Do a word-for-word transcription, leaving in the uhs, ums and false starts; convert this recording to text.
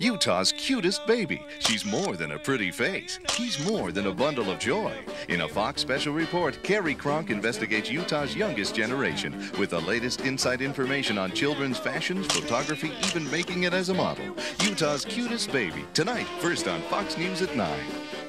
Utah's cutest baby. She's more than a pretty face. She's more than a bundle of joy. In a Fox special report, Carrie Cronk investigates Utah's youngest generation with the latest inside information on children's fashions, photography, even making it as a model. Utah's cutest baby. Tonight, first on Fox News at nine.